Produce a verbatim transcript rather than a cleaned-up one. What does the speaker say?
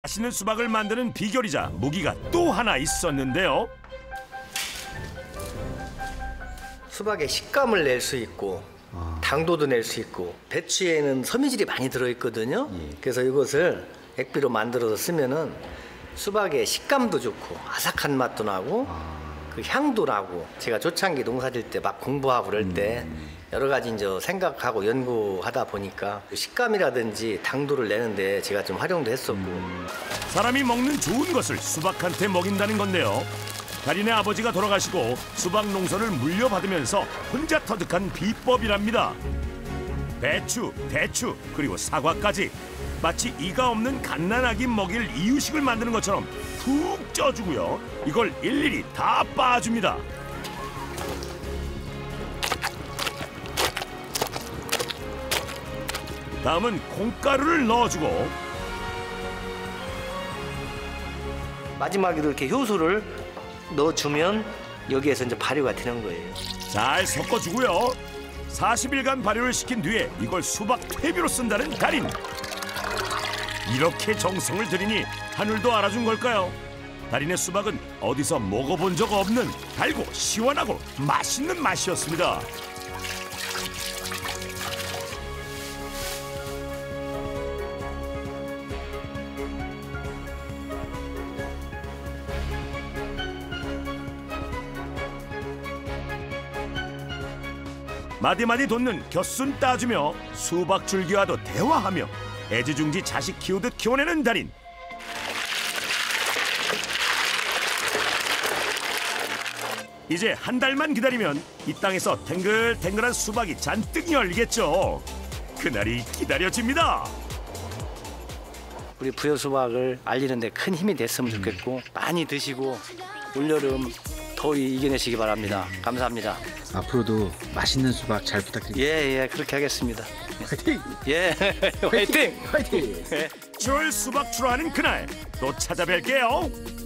맛있는 수박을 만드는 비결이자 무기가 또 하나 있었는데요. 수박의 식감을 낼 수 있고 당도도 낼 수 있고 배추에는 섬유질이 많이 들어있거든요. 예. 그래서 이것을 액비로 만들어서 쓰면은 수박의 식감도 좋고 아삭한 맛도 나고 아. 그 향도 나고 제가 초창기 농사질 때 막 공부하고 그럴 때 음. 여러 가지 이제 생각하고 연구하다 보니까 식감이라든지 당도를 내는데 제가 좀 활용도 했었고 음. 사람이 먹는 좋은 것을 수박한테 먹인다는 건데요. 달인의 아버지가 돌아가시고 수박 농사를 물려받으면서 혼자 터득한 비법이랍니다. 배추, 대추, 그리고 사과까지 마치 이가 없는 갓난아기 먹일 이유식을 만드는 것처럼 푹 쪄주고요. 이걸 일일이 다 빻아줍니다. 다음은 콩가루를 넣어주고 마지막에도 이렇게 효소를 넣어주면 여기에서 이제 발효가 되는 거예요. 잘 섞어주고요. 사십 일간 발효를 시킨 뒤에 이걸 수박 퇴비로 쓴다는 달인. 이렇게 정성을 들이니 하늘도 알아준 걸까요? 달인의 수박은 어디서 먹어본 적 없는 달고 시원하고 맛있는 맛이었습니다. 마디마디 돋는 곁순 따주며 수박 줄기와도 대화하며 애지중지 자식 키우듯 키워내는 달인. 이제 한 달만 기다리면 이 땅에서 탱글탱글한 수박이 잔뜩 열리겠죠. 그날이 기다려집니다. 우리 부여 수박을 알리는 데 큰 힘이 됐으면 좋겠고 많이 드시고 올여름 더위 이겨내시기 바랍니다. 감사합니다. 앞으로도 맛있는 수박 잘 부탁드립니다. 예, 예, 그렇게 하겠습니다. 화이팅! 예, 화이팅! 화이팅! 예. 줄 수박 출하하는 그날 또 찾아뵐게요.